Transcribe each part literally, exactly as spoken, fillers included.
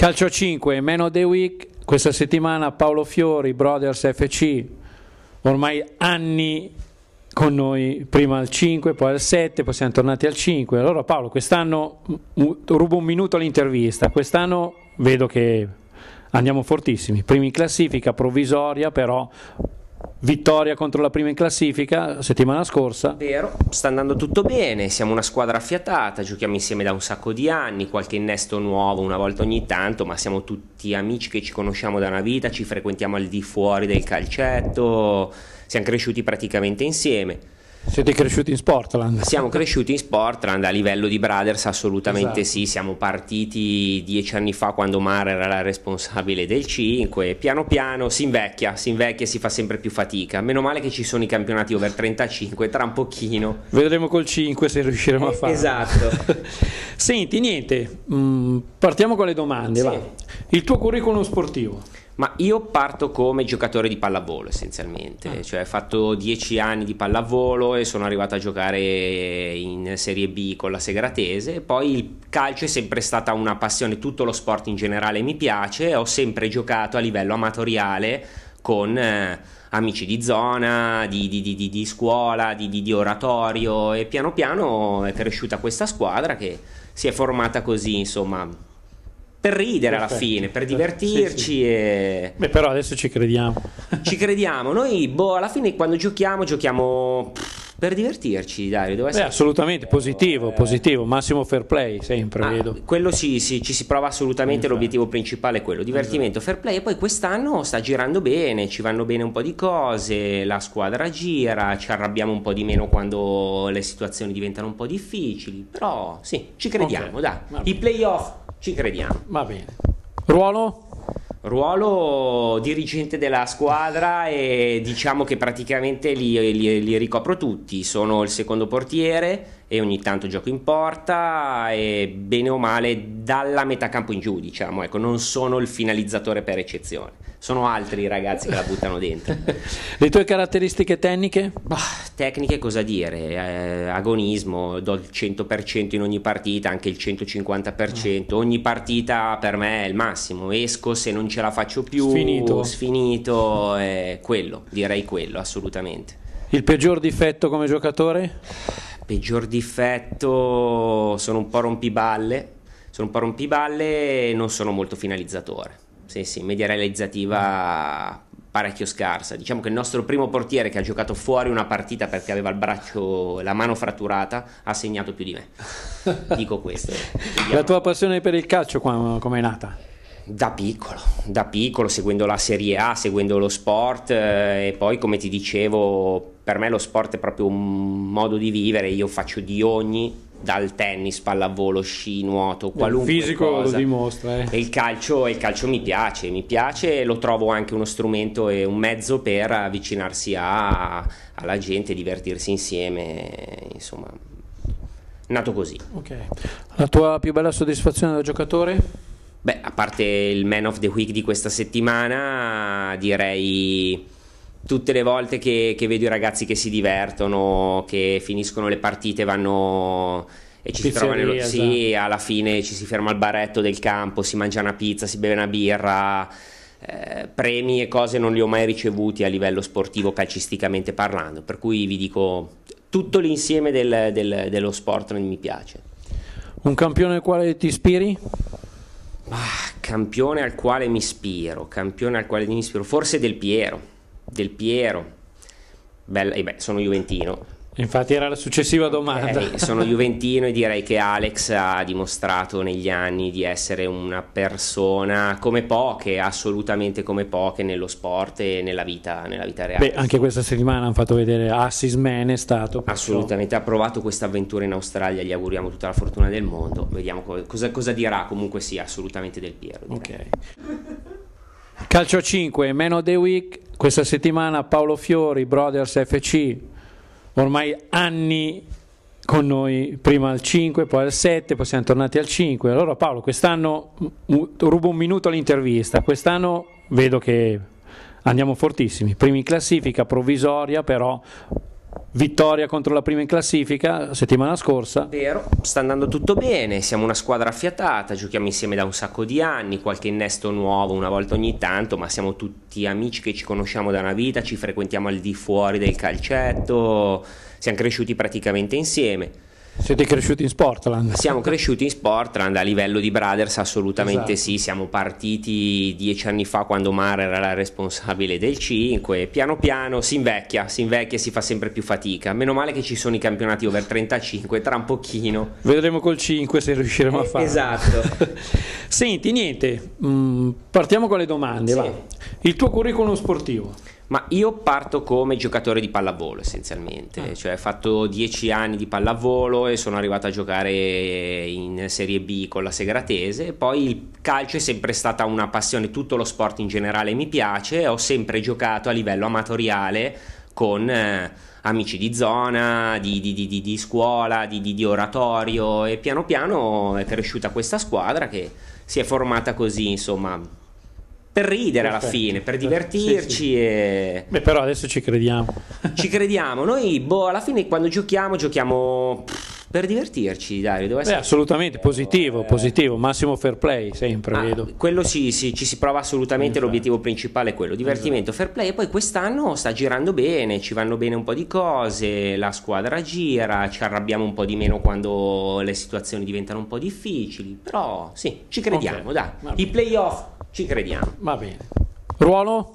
Calcio cinque, Man of the Week, questa settimana Paolo Fiori, Brothers F C, ormai anni con noi, prima al cinque, poi al sette, poi siamo tornati al cinque. Allora Paolo, quest'anno, rubo un minuto all'intervista, quest'anno vedo che andiamo fortissimi, primi in classifica, provvisoria però, vittoria contro la prima in classifica settimana scorsa. Vero, sta andando tutto bene, siamo una squadra affiatata, giochiamo insieme da un sacco di anni, qualche innesto nuovo una volta ogni tanto, ma siamo tutti amici che ci conosciamo da una vita, ci frequentiamo al di fuori del calcetto, siamo cresciuti praticamente insieme. Siete cresciuti in Sportland? Siamo cresciuti in Sportland, a livello di Brothers assolutamente esatto. Sì, siamo partiti dieci anni fa quando Mara era la responsabile del cinque, piano piano si invecchia, si invecchia e si fa sempre più fatica, meno male che ci sono i campionati over trentacinque, tra un pochino. Vedremo col cinque se riusciremo eh, a farlo. Esatto. Senti, niente, mh, partiamo con le domande. Sì. Va. Il tuo curriculum sportivo? Ma io parto come giocatore di pallavolo essenzialmente, ah. cioè ho fatto dieci anni di pallavolo e sono arrivato a giocare in Serie B con la Segratese, poi il calcio è sempre stata una passione, tutto lo sport in generale mi piace, ho sempre giocato a livello amatoriale con eh, amici di zona, di, di, di, di scuola, di, di, di oratorio e piano piano è cresciuta questa squadra che si è formata così, insomma, per ridere. Perfetto. Alla fine, per divertirci. Sì, sì. E... Beh, però adesso ci crediamo. Ci crediamo. Noi, boh, alla fine quando giochiamo, giochiamo per divertirci, Dario. Deve essere... Beh, assolutamente, positivo, eh... positivo, massimo fair play, sempre, ah, vedo. Quello sì, sì, ci si prova assolutamente, esatto. L'obiettivo principale è quello, divertimento, esatto. Fair play, e poi quest'anno sta girando bene, ci vanno bene un po' di cose, la squadra gira, ci arrabbiamo un po' di meno quando le situazioni diventano un po' difficili, però sì, ci crediamo, okay. Dai, i playoff ci crediamo. Va bene. Ruolo? Ruolo dirigente della squadra e diciamo che praticamente li, li, li ricopro tutti, sono il secondo portiere e ogni tanto gioco in porta e bene o male dalla metà campo in giù, diciamo, ecco, non sono il finalizzatore per eccezione, sono altri i ragazzi che la buttano dentro. Le tue caratteristiche tecniche? Bah, tecniche cosa dire, eh, agonismo, do il cento per cento in ogni partita, anche il centocinquanta per cento, ogni partita per me è il massimo, esco se non ce la faccio più, sfinito, sfinito eh, quello, direi quello, assolutamente. Il peggior difetto come giocatore? Peggior difetto, sono un po' rompiballe, sono un po' rompiballe e non sono molto finalizzatore. Sì, sì, media realizzativa parecchio scarsa. Diciamo che il nostro primo portiere che ha giocato fuori una partita perché aveva il braccio, la mano fratturata, ha segnato più di me. Dico questo. Vediamo. La tua passione per il calcio come è nata? Da piccolo, da piccolo, seguendo la Serie A, seguendo lo sport eh, e poi come ti dicevo, per me lo sport è proprio un modo di vivere, io faccio di ogni, dal tennis, pallavolo, sci, nuoto, qualunque il fisico cosa. Lo dimostra. Eh. E il calcio, il calcio mi piace, mi piace e lo trovo anche uno strumento e un mezzo per avvicinarsi a, alla gente, divertirsi insieme, insomma, nato così. Okay. La tua più bella soddisfazione da giocatore? Beh, a parte il Man of the Week di questa settimana, direi tutte le volte che, che vedo i ragazzi che si divertono, che finiscono le partite, vanno e ci Pizzeria, si trovano nello, sì, esatto. Alla fine ci si ferma al baretto del campo, si mangia una pizza, si beve una birra, eh, premi e cose non li ho mai ricevuti a livello sportivo calcisticamente parlando, per cui vi dico tutto l'insieme del, del, dello sport mi piace. Un campione al quale ti ispiri? Ah, campione al quale mi ispiro, campione al quale mi ispiro, forse Del Piero, Del Piero, Bella, eh beh, sono juventino. Infatti era la successiva domanda. Okay, sono juventino e direi che Alex ha dimostrato negli anni di essere una persona come poche, assolutamente come poche nello sport e nella vita, nella vita reale. Beh, anche questa settimana hanno fatto vedere Assis Man è stato. Perciò... Assolutamente, ha provato questa avventura in Australia, gli auguriamo tutta la fortuna del mondo, vediamo cosa, cosa dirà, comunque sì, assolutamente Del Piero. Ok. Calcio cinque, Man of the Week, questa settimana Paolo Fiori, Brothers F C, ormai anni con noi, prima al cinque, poi al sette, poi siamo tornati al cinque. Allora Paolo, quest'anno, rubo un minuto all'intervista, quest'anno vedo che andiamo fortissimi, primi in classifica, provvisoria però, vittoria contro la prima in classifica settimana scorsa. Vero, sta andando tutto bene, siamo una squadra affiatata, giochiamo insieme da un sacco di anni, qualche innesto nuovo una volta ogni tanto, ma siamo tutti amici che ci conosciamo da una vita, ci frequentiamo al di fuori del calcetto, siamo cresciuti praticamente insieme. Siete cresciuti in Sportland? Siamo cresciuti in Sportland a livello di brothers, assolutamente esatto. Sì, siamo partiti dieci anni fa quando Mara era la responsabile del cinque, piano piano si invecchia, si invecchia e si fa sempre più fatica, meno male che ci sono i campionati over trentacinque, tra un pochino. Vedremo col cinque se riusciremo eh, a farlo. Esatto. Senti, niente, mh, partiamo con le domande. Sì. Va. Il tuo curriculum sportivo? Ma io parto come giocatore di pallavolo essenzialmente, ah. cioè ho fatto dieci anni di pallavolo e sono arrivato a giocare in Serie B con la Segratese, poi il calcio è sempre stata una passione, tutto lo sport in generale mi piace, ho sempre giocato a livello amatoriale con eh, amici di zona, di, di, di, di scuola, di, di, di oratorio e piano piano è cresciuta questa squadra che si è formata così, insomma, per ridere. Perfetto. Alla fine, per divertirci. Sì, sì. E... Beh, però adesso ci crediamo. Ci crediamo. Noi, boh, alla fine quando giochiamo, giochiamo per divertirci, Dario. Deve essere... Beh, assolutamente, positivo, eh... positivo, massimo fair play, sempre, ah, vedo. Quello sì, sì, ci si prova assolutamente, esatto. L'obiettivo principale è quello, divertimento, esatto. Fair play, e poi quest'anno sta girando bene, ci vanno bene un po' di cose, la squadra gira, ci arrabbiamo un po' di meno quando le situazioni diventano un po' difficili, però sì, ci crediamo, okay. Dai, i playoff ci crediamo. Va bene. Ruolo?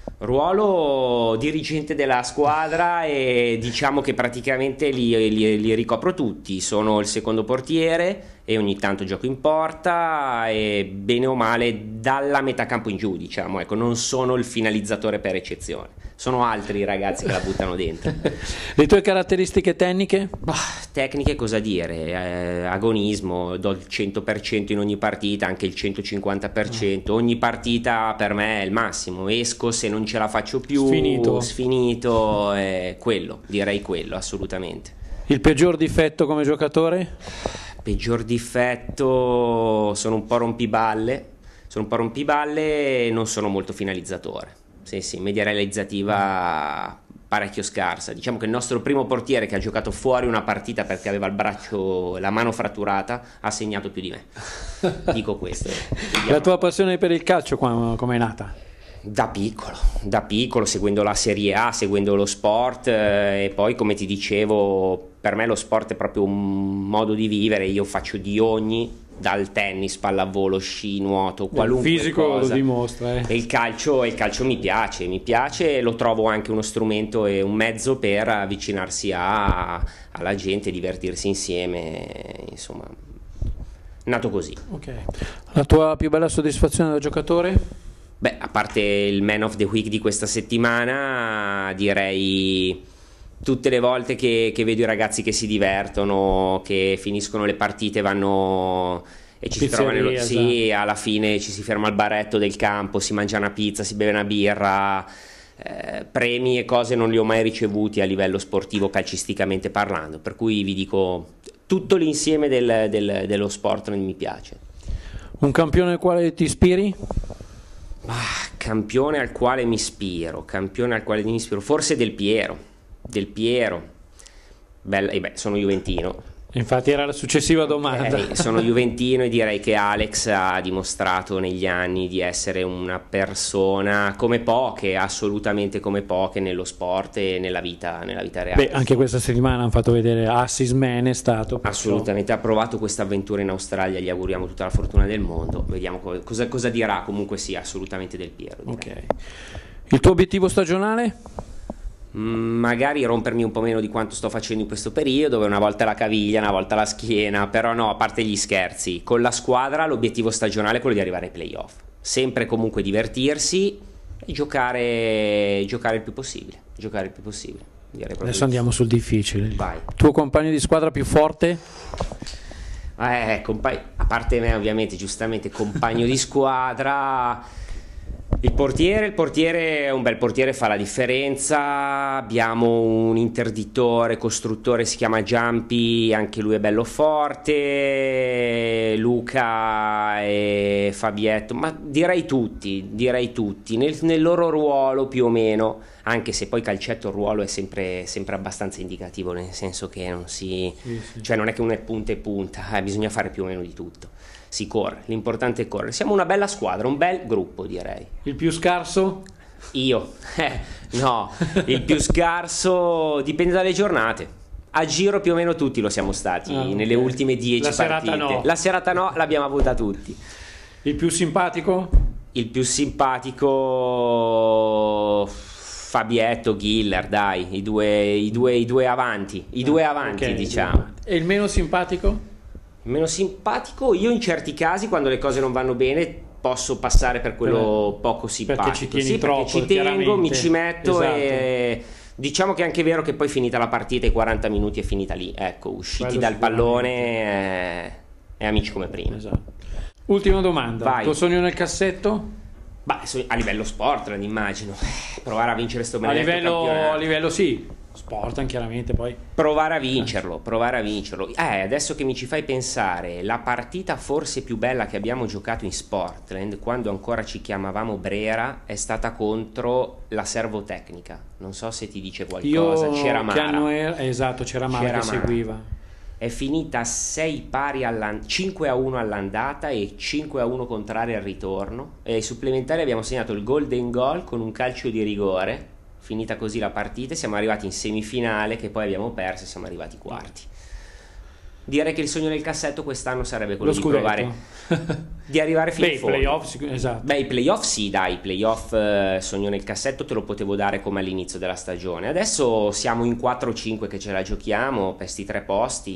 Ruolo dirigente della squadra e diciamo che praticamente li, li, li ricopro tutti, sono il secondo portiere e ogni tanto gioco in porta e bene o male dalla metà campo in giù, diciamo, ecco, non sono il finalizzatore per eccezione, sono altri ragazzi che la buttano dentro. Le tue caratteristiche tecniche? Bah, tecniche cosa dire, eh, agonismo, do il cento per cento in ogni partita, anche il centocinquanta per cento, ogni partita per me è il massimo, esco se non ce la faccio più, sfinito, sfinito eh, quello, direi quello, assolutamente. Il peggior difetto come giocatore? Peggior difetto, sono un po' rompiballe, sono un po' rompiballe e non sono molto finalizzatore. Sì, sì, media realizzativa parecchio scarsa. Diciamo che il nostro primo portiere che ha giocato fuori una partita perché aveva il braccio, la mano fratturata, ha segnato più di me. Dico questo. La tua passione per il calcio come è nata? Da piccolo, da piccolo, seguendo la Serie A, seguendo lo sport eh, e poi come ti dicevo, per me lo sport è proprio un modo di vivere, io faccio di ogni, dal tennis, pallavolo, sci, nuoto, qualunque il fisico cosa. Lo dimostra. Eh. E il calcio, il calcio mi piace, mi piace e lo trovo anche uno strumento e un mezzo per avvicinarsi a, alla gente, divertirsi insieme, insomma, nato così. Okay. La tua più bella soddisfazione da giocatore? Beh, a parte il Man of the Week di questa settimana, direi tutte le volte che, che vedo i ragazzi che si divertono, che finiscono le partite, vanno e ci Pizzeria, si trovano nello, sì, esatto. Alla fine ci si ferma al baretto del campo, si mangia una pizza, si beve una birra, eh, premi e cose non li ho mai ricevuti a livello sportivo calcisticamente parlando, per cui vi dico tutto l'insieme del, del, dello sport mi piace. Un campione al quale ti ispiri? Ah, campione al quale mi ispiro, campione al quale mi ispiro, forse Del Piero, Del Piero, Bella, eh beh, sono juventino. Infatti era la successiva domanda. Eh, sono juventino e direi che Alex ha dimostrato negli anni di essere una persona come poche, assolutamente come poche nello sport e nella vita, nella vita reale. Beh, anche questa settimana hanno fatto vedere Assis Man è stato. Perciò... Assolutamente, ha provato questa avventura in Australia, gli auguriamo tutta la fortuna del mondo, vediamo cosa, cosa dirà, comunque sì, assolutamente Del Piero. Ok. Il tuo obiettivo stagionale? Magari rompermi un po' meno di quanto sto facendo in questo periodo, una volta la caviglia, una volta la schiena, però no, a parte gli scherzi, con la squadra l'obiettivo stagionale è quello di arrivare ai playoff, sempre comunque divertirsi e giocare, giocare il più possibile, giocare il più possibile. Adesso andiamo sul difficile. Vai. Tuo compagno di squadra più forte? Eh, compagno, a parte me ovviamente, giustamente, compagno di squadra... Il portiere, il portiere è un bel portiere, fa la differenza, abbiamo un interdittore, costruttore, si chiama Giampi, anche lui è bello forte, Luca e Fabietto, ma direi tutti, direi tutti, nel, nel loro ruolo più o meno, anche se poi calcetto il ruolo è sempre, sempre abbastanza indicativo, nel senso che non si Sì, sì. cioè non è che uno è punta e punta, eh, bisogna fare più o meno di tutto, si corre, l'importante è correre, siamo una bella squadra, un bel gruppo direi. Il più scarso? Io eh, no, il più scarso dipende dalle giornate. A giro più o meno tutti lo siamo stati Ah, nelle ok. ultime dieci La serata partite. no. La serata no, l'abbiamo avuta tutti. Il più simpatico? Il più simpatico Fabietto, Giller, dai, i due, i due, i due avanti, i due avanti, Ok. diciamo. E il meno simpatico? Meno simpatico, io in certi casi quando le cose non vanno bene posso passare per quello Eh, poco simpatico. ci tieni sì, troppo, perché ci tengo, chiaramente. mi ci metto Esatto. e diciamo che è anche vero che poi finita la partita i quaranta minuti è finita lì, ecco, usciti Quello dal sicuramente. pallone eh, e amici come prima. Esatto. Ultima domanda. Vai. Tuo sogno nel cassetto? Beh, so- a livello Sportland immagino, provare a vincere sto A maledetto livello, campionato. a livello sì, Sportland chiaramente poi. Provare a vincerlo, provare a vincerlo. Eh, adesso che mi ci fai pensare, la partita forse più bella che abbiamo giocato in Sportland, quando ancora ci chiamavamo Brera, è stata contro la Servotecnica. Non so se ti dice qualcosa. Io C'era che Mara. anno era? Esatto, c'era Mara C'era che Mara. seguiva. È finita sei pari all'an- cinque a uno all'andata e cinque a uno contrari al ritorno. E ai supplementari abbiamo segnato il golden goal con un calcio di rigore. Finita così la partita, siamo arrivati in semifinale che poi abbiamo perso e siamo arrivati quarti. Direi che il sogno nel cassetto quest'anno sarebbe quello Lo di scudetto. provare di arrivare fino Beh, in fondo. playoff, sic- esatto. Beh, i playoff sì, dai, i playoff eh, sogno nel cassetto te lo potevo dare come all'inizio della stagione. Adesso siamo in quattro o cinque che ce la giochiamo per sti tre posti,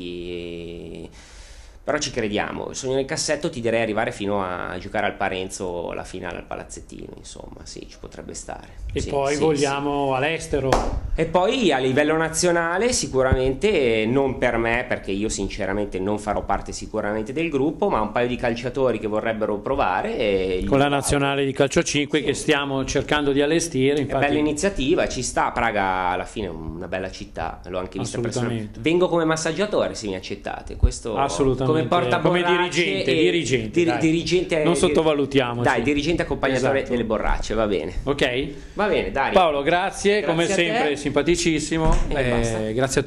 e- però ci crediamo. Il sogno nel cassetto ti direi arrivare fino a giocare al Parenzo la finale al Palazzettino, insomma, sì, ci potrebbe stare. E Sì, poi sì, vogliamo all'estero. e poi a livello nazionale sicuramente non per me, perché io sinceramente non farò parte sicuramente del gruppo, ma un paio di calciatori che vorrebbero provare e Con la nazionale di calcio a cinque Sì. che stiamo cercando di allestire. è Infatti, bella iniziativa, ci sta. Praga alla fine è una bella città, l'ho anche vista Assolutamente. personalmente. Vengo come massaggiatore se mi accettate, questo Assolutamente. come porta Come borracce dirigente, e- dirigente, dir- dai. dirigente Non sottovalutiamo, dai, sì. dirigente accompagnatore Esatto. delle borracce, va bene. Ok? Va bene, Dario. Paolo, grazie, Grazie come a te. sempre simpaticissimo. E Eh, basta. grazie a